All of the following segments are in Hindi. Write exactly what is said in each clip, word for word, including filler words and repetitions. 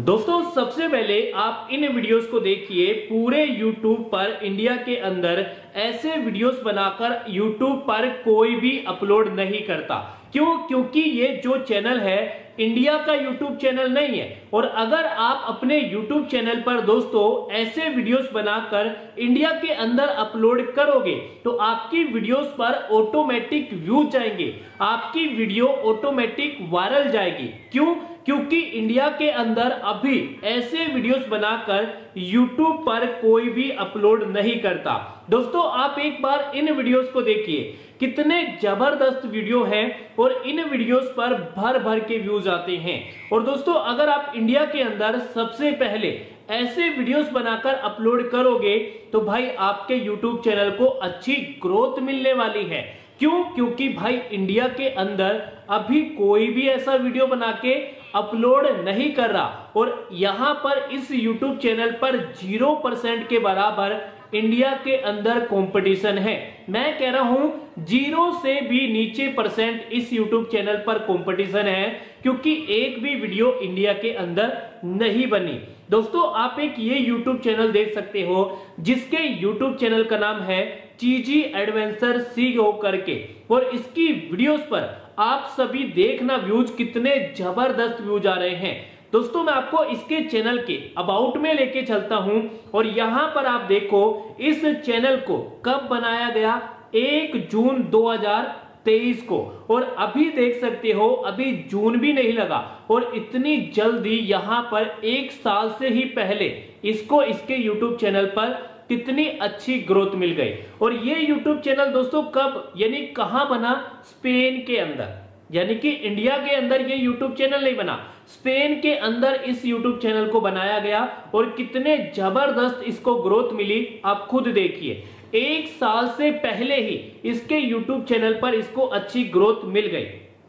दोस्तों सबसे पहले आप इन वीडियोस को देखिए। पूरे YouTube पर इंडिया के अंदर ऐसे वीडियोस बनाकर YouTube पर कोई भी अपलोड नहीं करता। क्यों? क्योंकि ये जो चैनल है इंडिया का YouTube चैनल नहीं है। और अगर आप अपने YouTube चैनल पर दोस्तों ऐसे वीडियोस बनाकर इंडिया के अंदर अपलोड करोगे तो आपकी वीडियोस पर ऑटोमेटिक व्यूज जाएंगे, आपकी वीडियो ऑटोमेटिक वायरल जाएगी। क्यों? क्योंकि इंडिया के अंदर अभी ऐसे वीडियोस बनाकर YouTube पर कोई भी अपलोड नहीं करता। दोस्तों आप एक बार इन वीडियोस को देखिए, कितने जबरदस्त वीडियो हैं और इन वीडियोस पर भर भर के व्यूज आते हैं। और दोस्तों अगर आप इंडिया के अंदर सबसे पहले ऐसे वीडियोस बनाकर अपलोड करोगे तो भाई आपके YouTube चैनल को अच्छी ग्रोथ मिलने वाली है। क्यों? क्योंकि भाई इंडिया के अंदर अभी कोई भी ऐसा वीडियो बना के अपलोड नहीं कर रहा और यहां पर इस YouTube चैनल पर जीरो परसेंट के बराबर इंडिया के अंदर कंपटीशन है। मैं कह रहा हूं जीरो से भी नीचे परसेंट इस YouTube चैनल पर कंपटीशन है, क्योंकि एक भी वीडियो इंडिया के अंदर नहीं बनी। दोस्तों आप एक ये YouTube चैनल देख सकते हो जिसके YouTube चैनल का नाम है चीजी एडवेंचर सी गो करके, और इसकी वीडियोस पर आप सभी देखना व्यूज कितने जबरदस्त व्यूज आ रहे हैं। दोस्तों मैं आपको इसके चैनल के अबाउट में लेके चलता हूं और यहां पर आप देखो इस चैनल को कब बनाया गया, एक जून दो हज़ार तेईस को, और अभी देख सकते हो अभी जून भी नहीं लगा और इतनी जल्दी यहां पर एक साल से ही पहले इसको इसके YouTube चैनल पर कितनी अच्छी ग्रोथ मिल गई। और ये YouTube चैनल दोस्तों कब यानी कहां बना? स्पेन के अंदर, यानी कि इंडिया के अंदर ये YouTube चैनल नहीं बना, स्पेन के अंदर इस YouTube चैनल को बनाया गया और कितने जबरदस्त इसको ग्रोथ मिली आप खुद देखिए। एक साल से पहले ही इसके YouTube चैनल पर इसको अच्छी ग्रोथ मिल गई।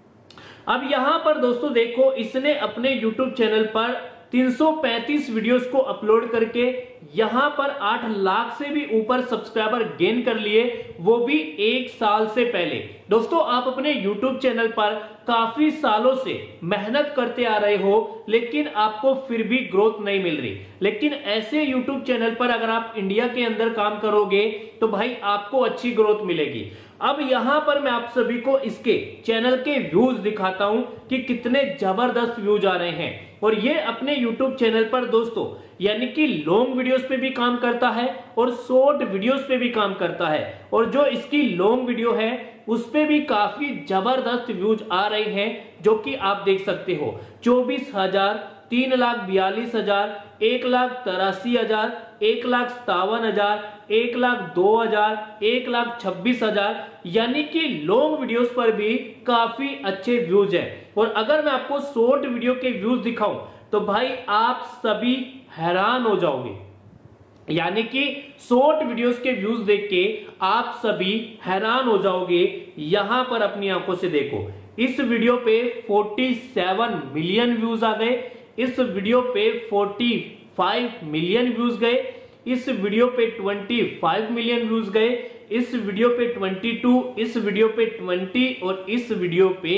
अब यहां पर दोस्तों देखो इसने अपने YouTube चैनल पर तीन सौ पैंतीस वीडियोस को अपलोड करके यहां पर आठ लाख से भी ऊपर सब्सक्राइबर गेन कर लिए, वो भी एक साल से पहले। दोस्तों आप अपने YouTube चैनल पर काफी सालों से मेहनत करते आ रहे हो लेकिन आपको फिर भी ग्रोथ नहीं मिल रही। लेकिन ऐसे YouTube चैनल पर अगर आप इंडिया के अंदर काम करोगे तो भाई आपको अच्छी ग्रोथ मिलेगी। अब यहां पर मैं आप सभी को इसके चैनल के व्यूज दिखाता हूं कि कितने जबरदस्त व्यूज आ रहे हैं। और ये अपने YouTube चैनल पर दोस्तों यानी कि लॉन्ग वीडियोस पे भी काम करता है और शॉर्ट वीडियोस पे भी काम करता है। और जो इसकी लॉन्ग वीडियो है उस पे भी काफी जबरदस्त व्यूज आ रहे हैं, जो कि आप देख सकते हो चौबीस हजार, तीन लाख बयालीस हजार, एक लाख तिरासी हजार, एक लाख सतावन हजार, एक लाख दो हजार, एक लाख छब्बीस हजार, यानी कि लॉन्ग वीडियोस पर भी काफी अच्छे व्यूज हैं। और अगर मैं आपको शॉर्ट वीडियो के व्यूज दिखाऊं तो भाई आप सभी हैरान हो जाओगे, यानी कि शॉर्ट वीडियोस के व्यूज देख के आप सभी हैरान हो जाओगे। यहां पर अपनी आंखों से देखो, इस वीडियो पे सैंतालीस मिलियन व्यूज आ गए, इस वीडियो पे पैंतालीस मिलियन व्यूज गए, इस वीडियो पे पच्चीस मिलियन व्यूज गए, इस वीडियो पे बाईस, इस वीडियो पे बीस और इस वीडियो पे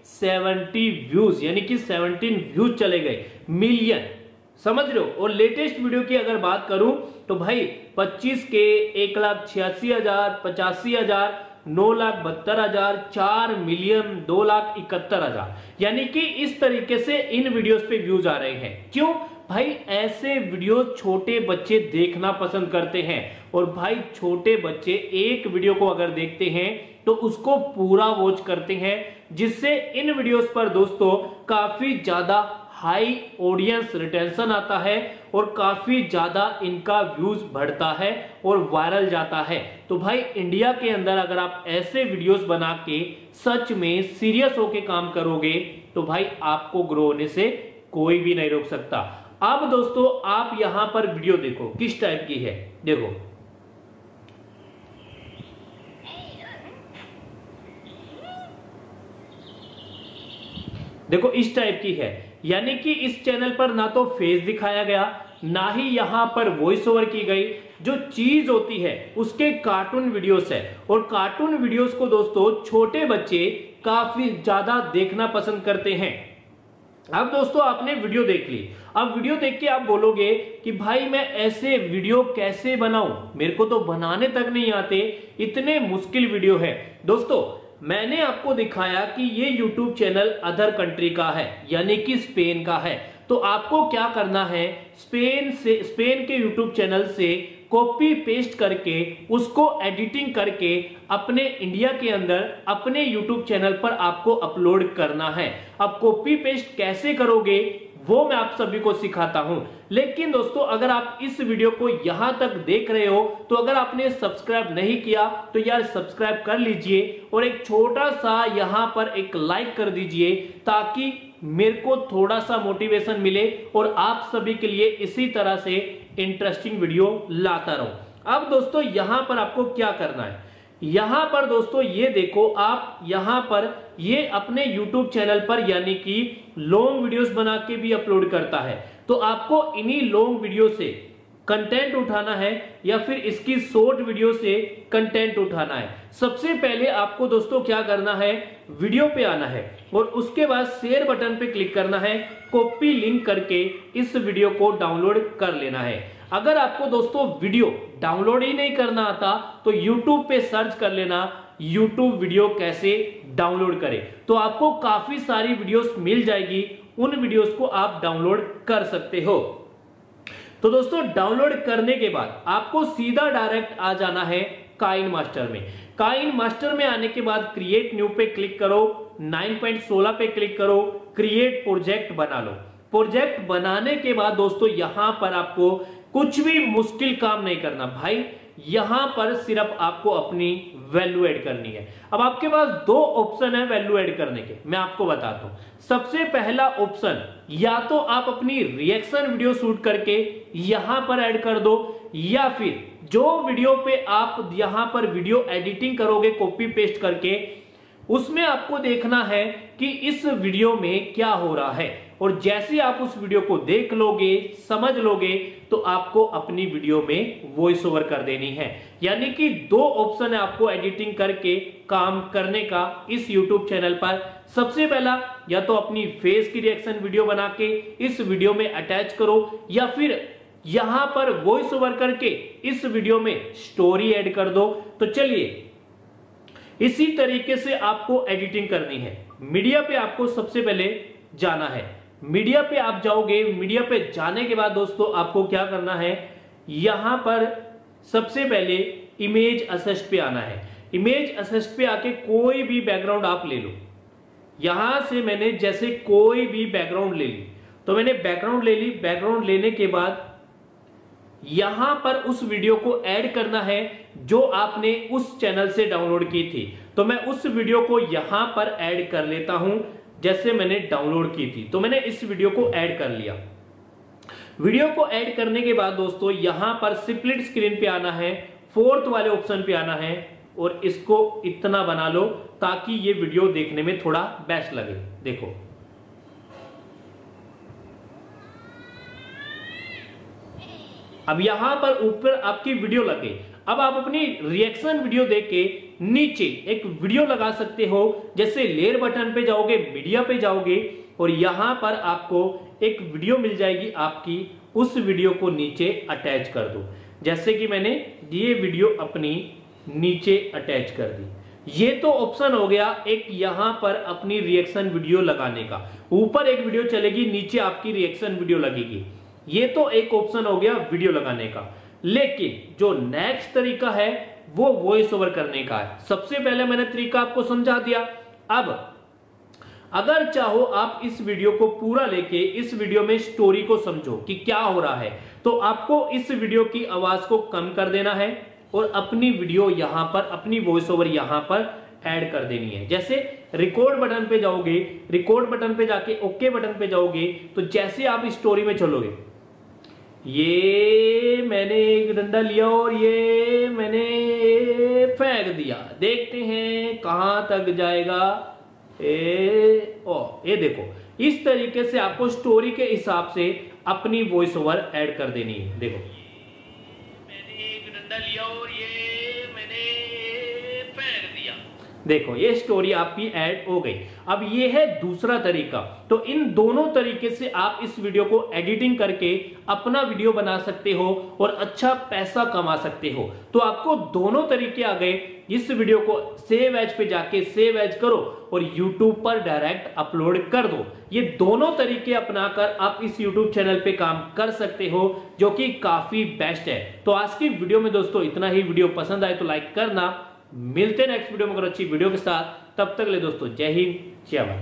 सत्तर व्यूज, यानी कि सत्रह व्यूज चले गए मिलियन, समझ रहे हो। और लेटेस्ट वीडियो की अगर बात करूं तो भाई पच्चीस के, एक लाख छियासी हजार, पचासी हजार, नौ लाख बहत्तर हजार, चार मिलियन, दो लाख इकहत्तर हजार, यानी कि इस तरीके से इन वीडियोस पे व्यूज आ रहे हैं। क्यों? भाई ऐसे वीडियो छोटे बच्चे देखना पसंद करते हैं और भाई छोटे बच्चे एक वीडियो को अगर देखते हैं तो उसको पूरा वॉच करते हैं, जिससे इन वीडियोस पर दोस्तों काफी ज्यादा हाई ऑडियंस रिटेंशन आता है और काफी ज्यादा इनका व्यूज बढ़ता है और वायरल जाता है। तो भाई इंडिया के अंदर अगर आप ऐसे वीडियोस बना के सच में सीरियस होके काम करोगे तो भाई आपको ग्रो होने से कोई भी नहीं रोक सकता। अब दोस्तों आप यहां पर वीडियो देखो किस टाइप की है, देखो देखो इस टाइप की है, यानी कि इस चैनल पर ना तो फेस दिखाया गया ना ही यहां पर वॉइस ओवर की गई। जो चीज होती है उसके कार्टून वीडियोस है और कार्टून वीडियोस को दोस्तों छोटे बच्चे काफी ज्यादा देखना पसंद करते हैं। अब दोस्तों आपने वीडियो देख ली, अब वीडियो देख के आप बोलोगे कि भाई मैं ऐसे वीडियो कैसे बनाऊं, मेरे को तो बनाने तक नहीं आते, इतने मुश्किल वीडियो है। दोस्तों मैंने आपको दिखाया कि ये यूट्यूब चैनल अदर कंट्री का है, यानी कि स्पेन का है। तो आपको क्या करना है, स्पेन से स्पेन के यूट्यूब चैनल से कॉपी पेस्ट करके उसको एडिटिंग करके अपने इंडिया के अंदर अपने यूट्यूब चैनल पर आपको अपलोड करना है। अब कॉपी पेस्ट कैसे करोगे वो मैं आप सभी को सिखाता हूं। लेकिन दोस्तों अगर आप इस वीडियो को यहां तक देख रहे हो तो अगर आपने सब्सक्राइब नहीं किया तो यार सब्सक्राइब कर लीजिए और एक छोटा सा यहां पर एक लाइक कर दीजिए, ताकि मेरे को थोड़ा सा मोटिवेशन मिले और आप सभी के लिए इसी तरह से इंटरेस्टिंग वीडियो लाता रहूं। अब दोस्तों यहां पर आपको क्या करना है, यहां पर दोस्तों ये देखो, आप यहां पर ये अपने YouTube चैनल पर यानी कि लॉन्ग वीडियोस बना के भी अपलोड करता है। तो आपको इन्हीं लॉन्ग वीडियो से कंटेंट उठाना है या फिर इसकी शॉर्ट वीडियो से कंटेंट उठाना है। सबसे पहले आपको दोस्तों क्या करना है, वीडियो पे आना है और उसके बाद शेयर बटन पे क्लिक करना है, कॉपी लिंक करके इस वीडियो को डाउनलोड कर लेना है। अगर आपको दोस्तों वीडियो डाउनलोड ही नहीं करना आता तो YouTube पे सर्च कर लेना YouTube वीडियो कैसे डाउनलोड करें, तो आपको काफी सारी वीडियोस मिल जाएगी, उन वीडियोस को आप डाउनलोड कर सकते हो। तो दोस्तों डाउनलोड करने के बाद आपको सीधा डायरेक्ट आ जाना है काइन मास्टर में। काइन मास्टर में आने के बाद क्रिएट न्यू पे क्लिक करो, नाइन पॉइंट सोलह पे क्लिक करो, क्रिएट प्रोजेक्ट बना लो। प्रोजेक्ट बनाने के बाद दोस्तों यहां पर आपको कुछ भी मुश्किल काम नहीं करना भाई, यहां पर सिर्फ आपको अपनी वैल्यू ऐड करनी है। अब आपके पास दो ऑप्शन है वैल्यू ऐड करने के, मैं आपको बताता हूं। सबसे पहला ऑप्शन, या तो आप अपनी रिएक्शन वीडियो शूट करके यहां पर ऐड कर दो, या फिर जो वीडियो पे आप यहां पर वीडियो एडिटिंग करोगे कॉपी पेस्ट करके, उसमें आपको देखना है कि इस वीडियो में क्या हो रहा है, और जैसे आप उस वीडियो को देख लोगे समझ लोगे तो आपको अपनी वीडियो में वॉइस ओवर कर देनी है। यानी कि दो ऑप्शन है आपको एडिटिंग करके काम करने का इस YouTube चैनल पर। सबसे पहला, या तो अपनी फेस की रिएक्शन वीडियो बना के इस वीडियो में अटैच करो, या फिर यहां पर वॉइस ओवर करके इस वीडियो में स्टोरी ऐड कर दो। तो चलिए इसी तरीके से आपको एडिटिंग करनी है। मीडिया पे आपको सबसे पहले जाना है, मीडिया पे आप जाओगे, मीडिया पे जाने के बाद दोस्तों आपको क्या करना है, यहां पर सबसे पहले इमेज असिस्ट पे आना है। इमेज असिस्ट पे आके कोई भी बैकग्राउंड आप ले लो, यहां से मैंने जैसे कोई भी बैकग्राउंड ले ली, तो मैंने बैकग्राउंड ले ली। बैकग्राउंड लेने के बाद यहां पर उस वीडियो को ऐड करना है जो आपने उस चैनल से डाउनलोड की थी। तो मैं उस वीडियो को यहां पर ऐड कर लेता हूं, जैसे मैंने डाउनलोड की थी। तो मैंने इस वीडियो को ऐड कर लिया। वीडियो को ऐड करने के बाद दोस्तों यहां पर स्प्लिट स्क्रीन पे आना है, फोर्थ वाले ऑप्शन पे आना है और इसको इतना बना लो ताकि ये वीडियो देखने में थोड़ा बेस्ट लगे। देखो अब यहां पर ऊपर आपकी वीडियो लगे। अब आप अपनी रिएक्शन वीडियो देख के नीचे एक वीडियो लगा सकते हो, जैसे लेयर बटन पे जाओगे, मीडिया पे जाओगे और यहां पर आपको एक वीडियो मिल जाएगी आपकी, उस वीडियो को नीचे अटैच कर दो। जैसे कि मैंने ये वीडियो अपनी नीचे अटैच कर दी। ये तो ऑप्शन हो गया एक यहां पर अपनी रिएक्शन वीडियो लगाने का। ऊपर एक वीडियो चलेगी, नीचे आपकी रिएक्शन वीडियो लगेगी। ये तो एक ऑप्शन हो गया वीडियो लगाने का। लेकिन जो नेक्स्ट तरीका है वो वॉइस ओवर करने का है। सबसे पहले मैंने तरीका आपको समझा दिया। अब अगर चाहो आप इस वीडियो को पूरा लेके इस वीडियो में स्टोरी को समझो कि क्या हो रहा है, तो आपको इस वीडियो की आवाज को कम कर देना है और अपनी वीडियो यहां पर, अपनी वॉइस ओवर यहां पर ऐड कर देनी है। जैसे रिकॉर्ड बटन पे जाओगे, रिकॉर्ड बटन पे जाके ओके बटन पे जाओगे, तो जैसे आप स्टोरी में चलोगे, ये मैंने एक डंडा लिया और ये मैंने फेंक दिया, देखते हैं कहां तक जाएगा। ए ओ ये देखो, इस तरीके से आपको स्टोरी के हिसाब से अपनी वॉइस ओवर ऐड कर देनी है। देखो मैंने एक डंडा लिया और ये मैंने फेंक दिया, देखो ये स्टोरी आपकी ऐड हो गई। अब ये है दूसरा तरीका। तो इन दोनों तरीके से आप इस वीडियो को एडिटिंग करके अपना वीडियो बना सकते हो और अच्छा पैसा कमा सकते हो। तो आपको दोनों तरीके आ गए। इस वीडियो को सेव एज पे जाके सेव एज करो और यूट्यूब पर डायरेक्ट अपलोड कर दो। ये दोनों तरीके अपनाकर आप इस यूट्यूब चैनल पे काम कर सकते हो, जो कि काफी बेस्ट है। तो आज की वीडियो में दोस्तों इतना ही। वीडियो पसंद आए तो लाइक करना। मिलते हैं नेक्स्ट वीडियो में और अच्छी वीडियो के साथ। तब तक ले दोस्तों जय हिंद जय भारत।